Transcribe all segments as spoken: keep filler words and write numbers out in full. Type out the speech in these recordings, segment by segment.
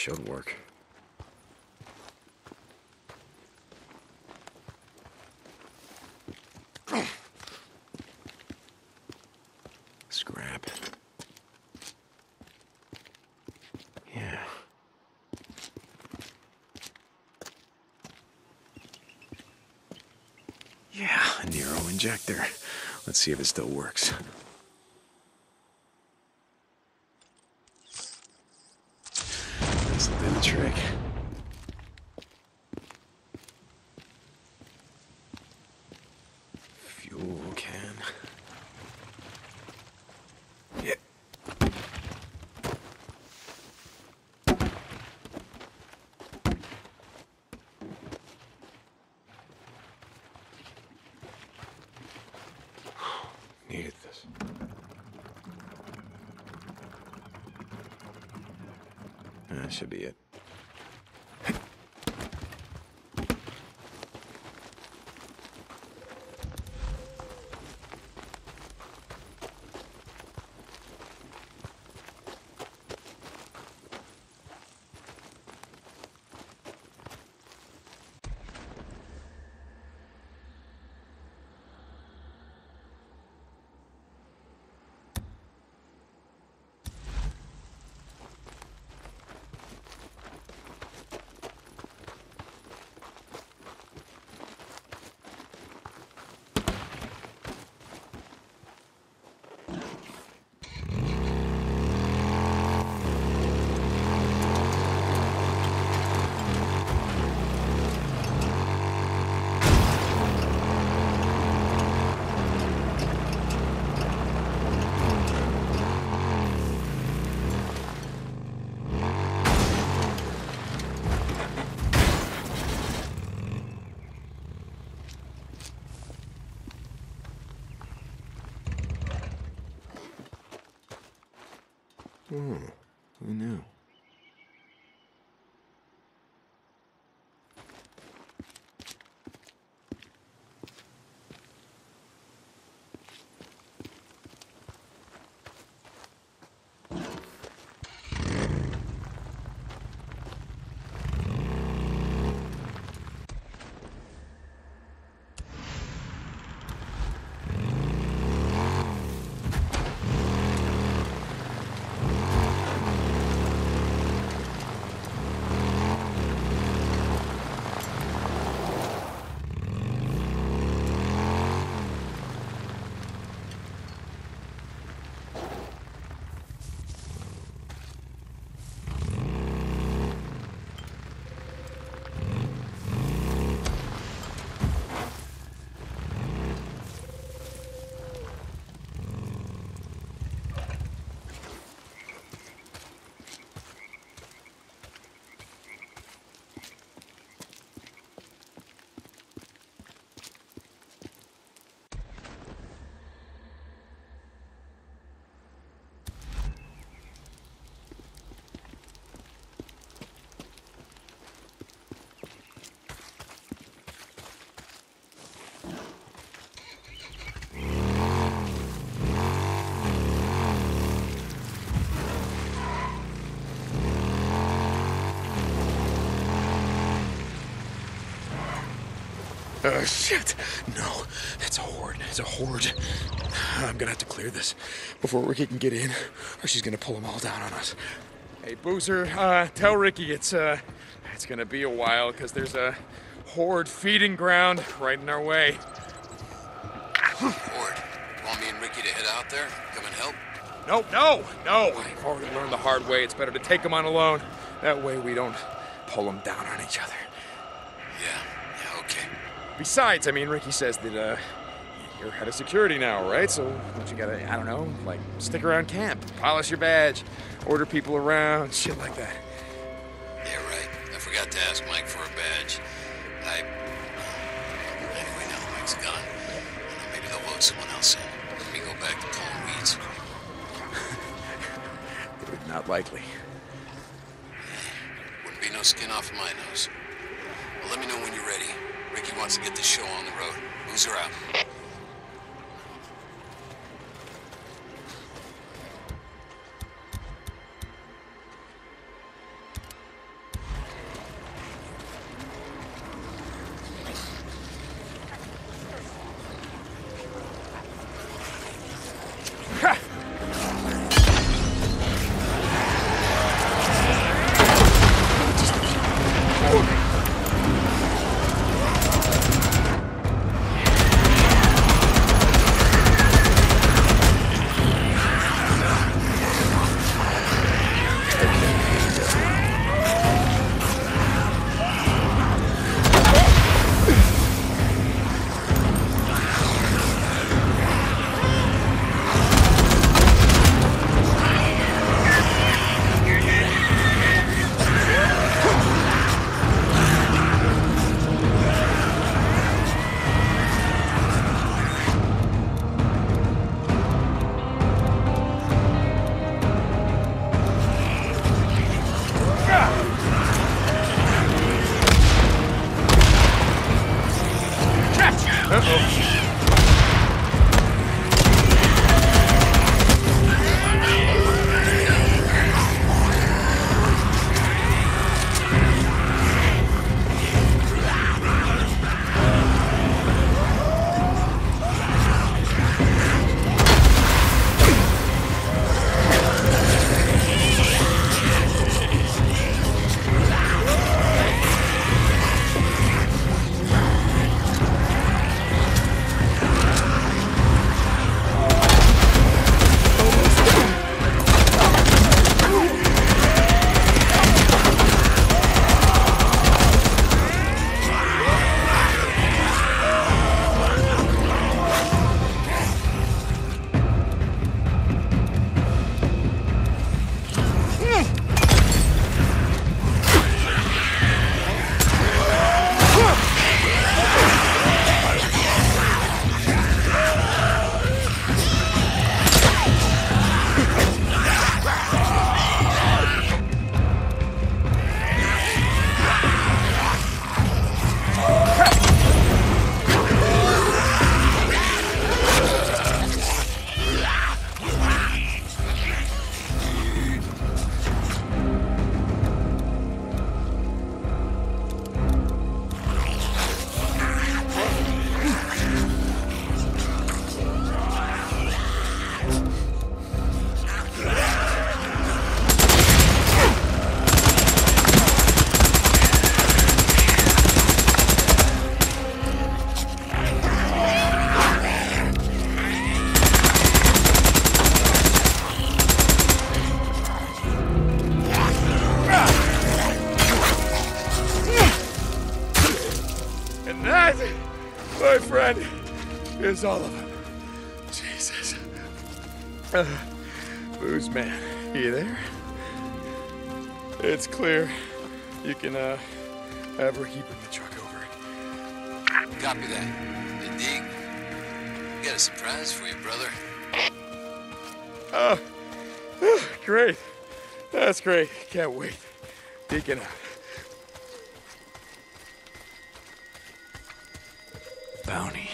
should work. Scrap. Yeah. Yeah, a Nero injector. Let's see if it still works. This'll do the trick. Fuel can. Yeah. Needed this. That should be it. Hmm, who knew? Oh, shit. No, it's a horde. It's a horde. I'm gonna have to clear this before Ricky can get in, or she's gonna pull them all down on us. Hey, Boozer, uh, tell Ricky it's, uh, it's gonna be a while, because there's a horde feeding ground right in our way. Horde? Want me and Ricky to head out there? Come and help? No, no, no. I've already learned the hard way. It's better to take them on alone. That way we don't pull them down on each other. Yeah, yeah, okay. Besides, I mean, Ricky says that, uh, you're head of security now, right? So, don't you gotta, I don't know, like, stick around camp, polish your badge, order people around, shit like that. Yeah, right. I forgot to ask Mike for a badge. I... Anyway, now Mike's gone. Maybe they'll load someone else in. Let me go back to pulling weeds. Not likely. Wouldn't be no skin off of my nose. Well, let me know when you're ready. Ricky wants to get this show on the road. Boozer out. My friend is all of them. Jesus. Uh, Booze man, you there? It's clear. You can, uh, have Ricky bring the truck over. Copy that. Hey, Deke, you got a surprise for your brother? Oh, oh, great. That's great. Can't wait. Deacon out. Bounty.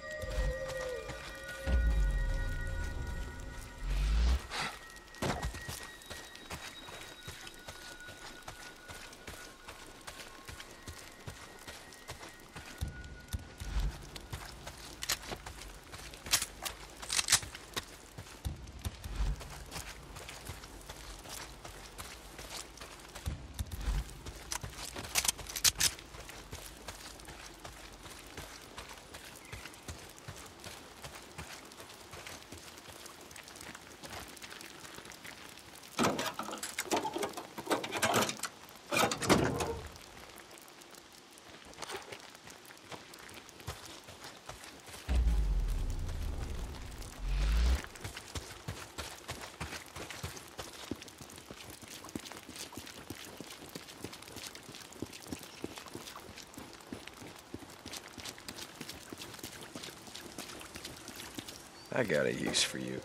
I got a use for you.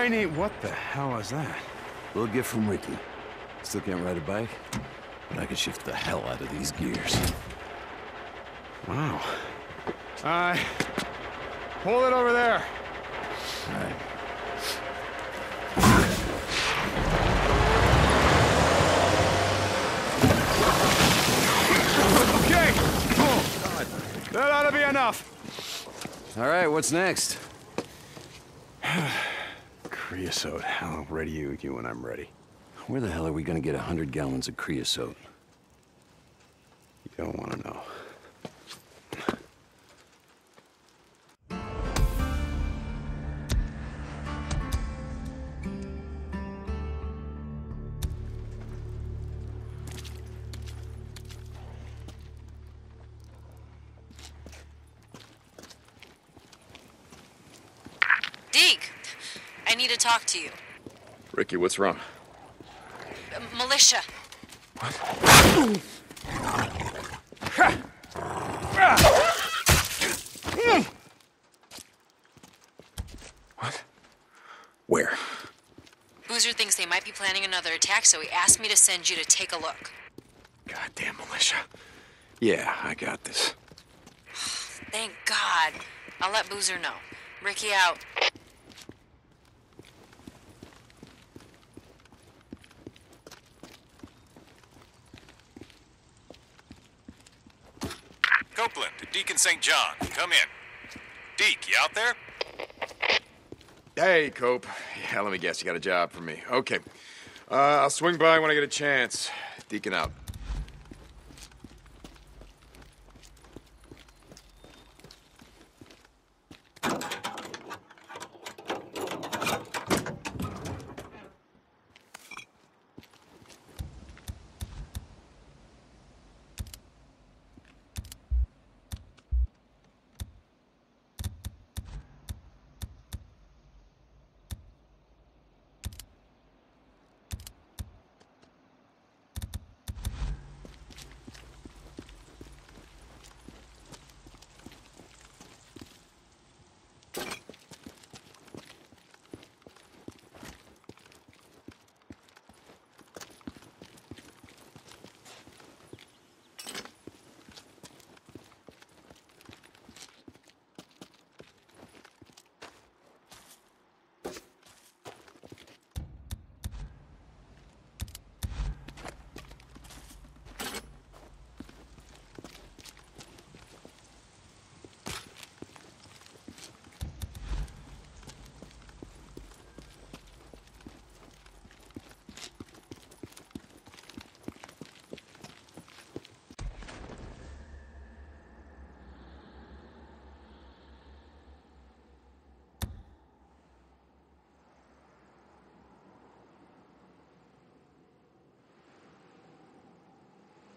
Rainey, what the hell is that? Little gift from Ricky. Still can't ride a bike, but I can shift the hell out of these gears. Wow. Uh, hold it over there. All right. Okay, cool. That ought to be enough. All right, what's next? Creosote. I'll radio you when I'm ready. Where the hell are we gonna get a hundred gallons of creosote? You don't want to know. Deke, I need to talk to you. Ricky, what's wrong? Uh, militia. What? Where? Boozer thinks they might be planning another attack, so he asked me to send you to take a look. Goddamn militia. Yeah, I got this. Thank God. I'll let Boozer know. Ricky out. Copeland to Deacon Saint John. Come in. Deke, you out there? Hey, Cope. Yeah, let me guess, you got a job for me. Okay. Uh, I'll swing by when I get a chance. Deacon out.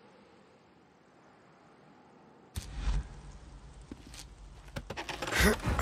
Huh?